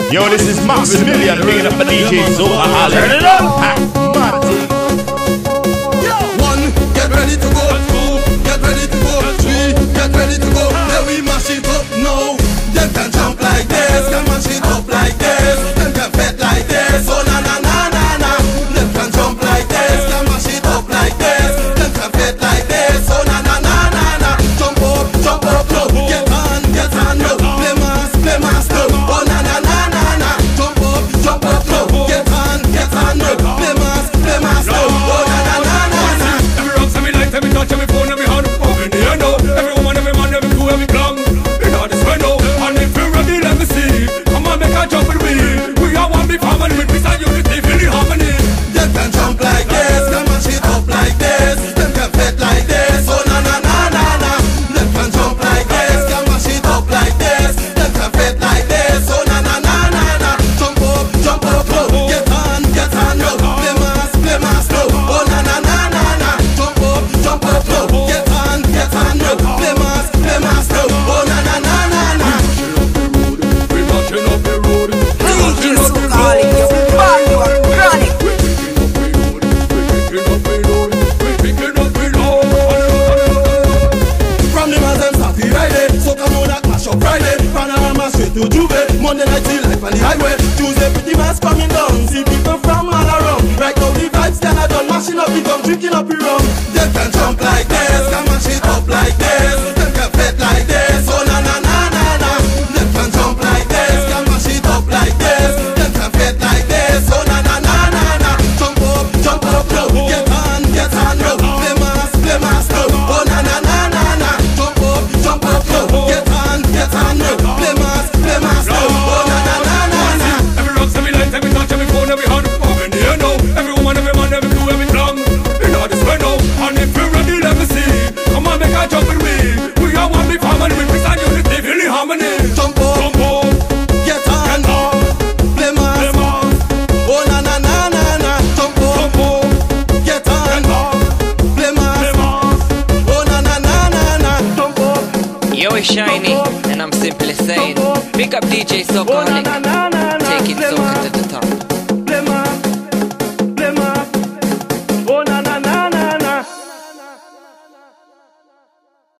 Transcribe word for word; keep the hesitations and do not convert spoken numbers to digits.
Yo, this is Max Million, picking up a D J Soca. Turn it up! Marty. One, get ready to go. Two, get ready to go. Three, get ready to go. Then we mash it up now. Them can jump like this, can mash it up like this. Them can fet like this, oh na na na na na. Them can jump like this, can mash it up like this. Them can fet like this, oh na na na na na. Jump up, jump up now. Get on, get on now. Play mass, play mass now. Oh na na na na na. Jump up, jump up now. Get on, get on now. Play mass, play mass now. Oh na na na na na. Every rock, every light, every touch, every phone, every hand, over in the air now. Every woman, every man, every crew, every clown. In all this way now. And if you're ready, let me see. Come on, make a jump with me. We are one big family with peace and unity, feel the harmony. Them can jump like this, can mash it up like this. Them can fit like this, oh na na na na na. Them can jump like this, can mash it up like this. Them can fit like this, oh na na na na na. Jump up, jump up now, get on, get on now. Play mass, play mass now, oh na na na na na. Jump up, jump up now, get on, get on now. Play mass, play mass now, oh na na na na na. We marching up the road. We marching up the road. Friday, Panorama straight to Juve. Monday night till life on the highway. Tuesday pretty mass coming down. See people from all around. Right now the vibes can I done. Mashing up the gun, drinking up the rum. Them can jump like this, can mash it up like this. Them can fit like this, oh na na na na na. Them can jump like this, can mash it up like this. Them can fit like this, oh na na na na na. Jump up, jump up now, get on, get on now. Play mass, play mass now, oh na na na na na. Jump up, jump up now, get on, get on now. Play mass, play mass now, oh na na na na na. Every rock, every light, every touch, every phone, every hand, over in the air now. Every woman, every man, every crew, every clown. In all this way now. And if you're ready, let me see. Come on, make a jump with me. We are one big family with peace and unity, feel the harmony. Jump up, Jump up, get on, get on, play mass, play mass. oh na na na na na. Jump up, Jump up, get on, get on, play play mass, mass. oh na na na na na. Jump up, Yo, it's Shiny, and I'm simply saying, pick up D J Soca, oh na na na na na. take it Play Soca mass, to the top. play mass.